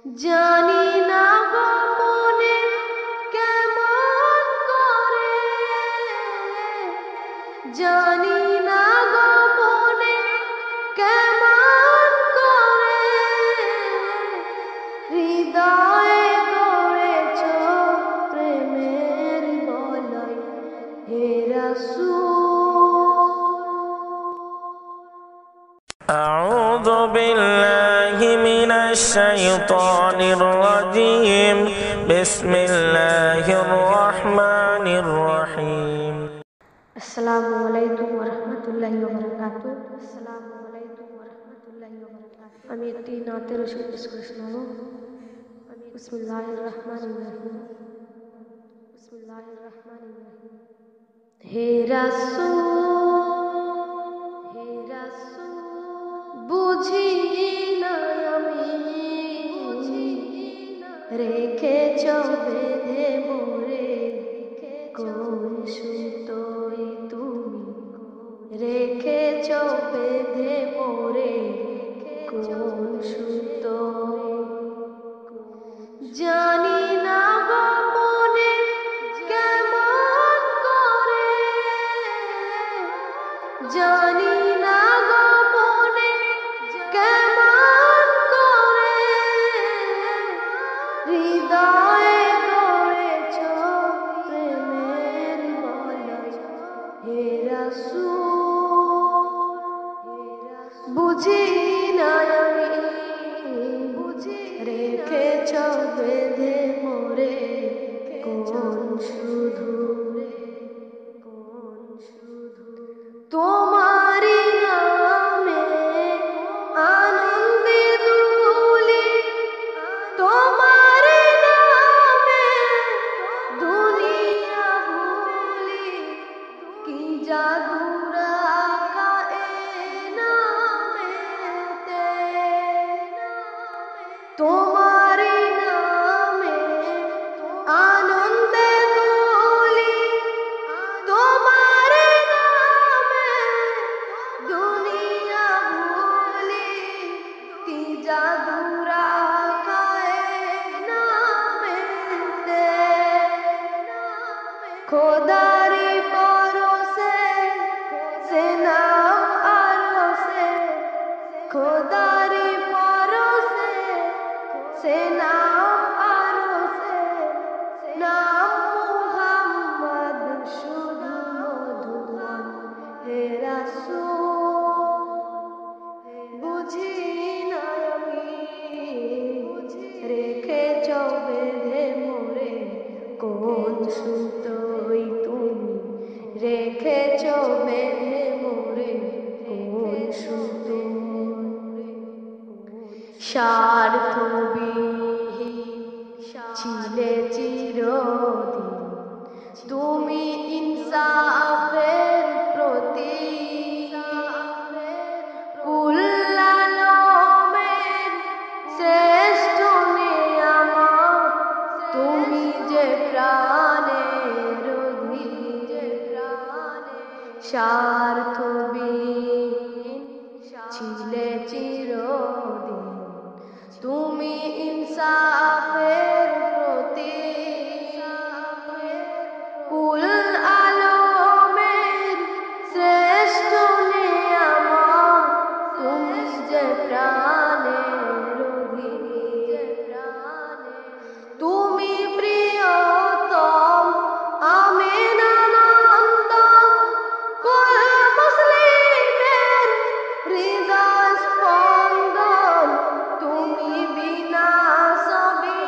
জানি না গোপনে কেমন করে, জানি না গোপনে কেমন করে হৃদয়ে গড়েছ প্রেমের বলয় হে রাসূল। أعوذ بالله من الشيطان الرجيم بسم الله الرحمن الرحيم আসসালামু আলাইকুম ওয়া রাহমাতুল্লাহি ওয়া বারাকাতুহু। আসসালামু আলাইকুম ওয়া রাহমাতুল্লাহি ওয়া বারাকাতুহু। আমি একটি নাতের রসুল পেশ করে শোনাবো। বিসমিল্লাহির রহমানির রহিম। বিসমিল্লাহির রহমানির রহিম। হে রাসূল, হে রাসূল, বুঝি না আমি, রেখেছ বেঁধে মোরে কোন সুতোয় তুমি, রেখেছ বেঁধে মোরে কোন সুতোয়। জানি না গোপনে কেমন করে, জানি না গোপনে কেমন করে হৃদয়ে গড়েছ প্রেমের বলয় হে রাসূল। বুঝি না আমি, রেখেছ বেঁধে মোরে কোন শুধু, তোমারি নামে আনন্দে দুলি, তোমারি নামে দুনিয়া ভুলি, কি জাদু রাখা এ নামেতে, তোমারি নামে আনন্দে দুলি, তোমারি নামে দুনিয়া ভুলি, কি জাদু রাখা এ নামেতে। খোদারি পরশে সে নাম আরশে, খোদারি পরশে সে নাম আরশে, নাম মুহাম্মদ শুধু মধুবন হে রাসূল। বুঝি না আমি, রেখেছ বেঁধে মোরে কোন সুতোয় তুমি, রেখেছ বেঁধে মোরে কোন সুতোয়। স্বার্থবিহীন ছিলে চিরদিন তুমি ইনসাফের প্রতীক, কুল আলমের শ্রেষ্ঠ নিয়ামত তুমি যে প্রাণের অধিক। স্বার্থবিহীন ছিলে চিরদিন তুমি ইনসাফের প্রতীক, কুল আলমের শ্রেষ্ঠ নিয়ামত তুমি যে প্রাণের অধিক। তুমি প্রিয়তম আমিনানন্দন, কুল মুসলিমের হৃদয় স্পন্দন, তুমি বিনা সবই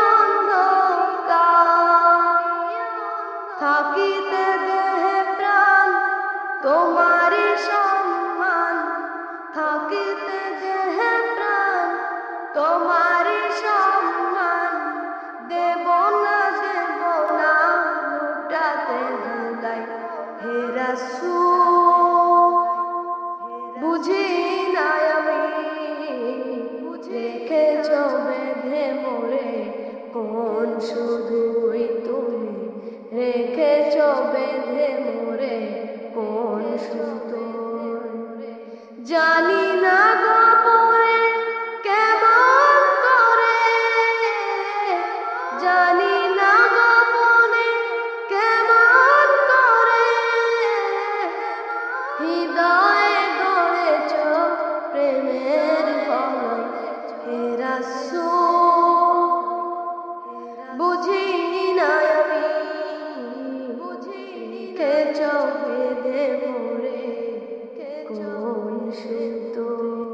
অন্ধকার। থাকিতে দেহে প্রাণ তোমারি সম্মান, থাকিতে দেহে প্রাণ তোমারি সম্মান, দেব না লুটাতে ধুলাই হে রাসূল। বুঝি না আমি, রেখেছ বেঁধে মোরে কোন শুধুই তুমি, রেখেছ বেঁধে মোরে কোন সুতোয়। জানি না গোপনে কেমন করে, খেচ বেদে মোরে কোন সুতো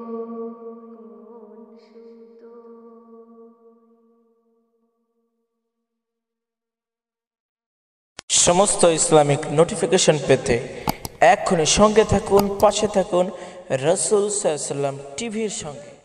সমস্ত ইসলামিক নোটিফিকেশন পেতে এক্ষুনি সঙ্গে থাকুন, পাশে থাকুন রাসূল সাল্লাল্লাহু আলাইহি ওয়াসাল্লাম টিভির সঙ্গে।